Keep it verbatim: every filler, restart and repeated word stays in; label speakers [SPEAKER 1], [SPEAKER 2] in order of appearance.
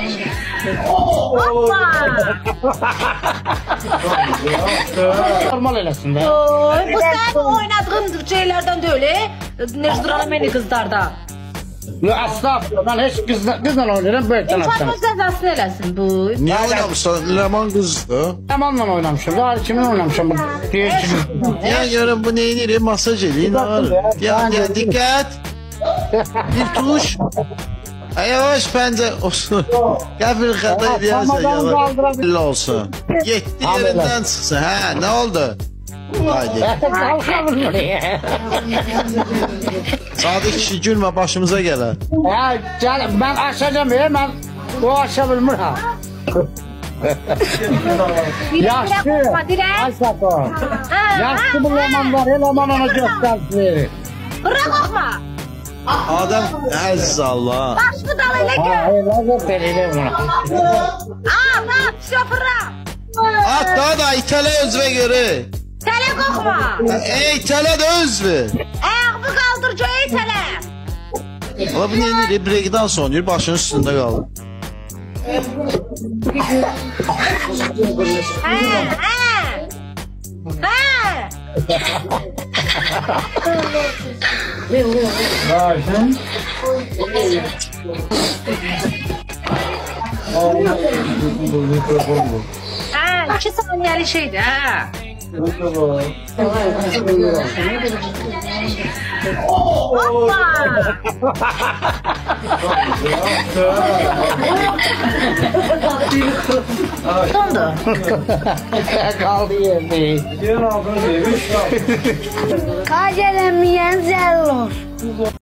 [SPEAKER 1] Hoppa.
[SPEAKER 2] Normal eləsin də.
[SPEAKER 1] Oy, bu sen oynadığın şeylerden de öyle. Necdurana beni kızlarda.
[SPEAKER 2] Yo, estağfurullah, ben hiç kızla, kızla oynayırım, böyükten açsam.
[SPEAKER 1] İnfarmos cezasını eləsin bu.
[SPEAKER 3] Niye oynamışsın? Leman kızdı.
[SPEAKER 2] Lemanla oynamışım, daha kimin oynamışım? Diye kimin?
[SPEAKER 3] Ya yarın bu neyini masaj edeyim. Ya, ya dikkat. Bir tuş. Ay, yavaş pəncə olsun. Gəl bir xəta edəyərsən yavaş. Belli olsun. Yetdi yerindən çıxsın. Hə, nə oldu? Haydi. Sadık kişi gülmə, başımıza gələr.
[SPEAKER 2] Hə, gəl, mən aşacağım, e, mən o aşa bilmir ha. Yaxşı. Ay Sato. Yaxşı bu leman var, leman ona göstərsin.
[SPEAKER 1] Bırak okma.
[SPEAKER 3] Adam əziz Allah.
[SPEAKER 1] Baş bu dal elə
[SPEAKER 2] Ha,
[SPEAKER 1] gör.
[SPEAKER 2] lazım verelim buna.
[SPEAKER 1] Aa, bak şoföra.
[SPEAKER 3] At daha da itələ özvə görə.
[SPEAKER 1] Tele kokma.
[SPEAKER 3] Ey itələ də özvə.
[SPEAKER 1] Ayağımı kaldır göğe tele.
[SPEAKER 3] Ala bu neyini breakdans oynayır, başının üstündə qalır.
[SPEAKER 1] He, he. He.
[SPEAKER 2] Başın.
[SPEAKER 1] Ha, iki saniyeli şeydi ha. Hoppa. Dondu.
[SPEAKER 2] Kaldı yerde.
[SPEAKER 4] Kaç elemeyen zellos.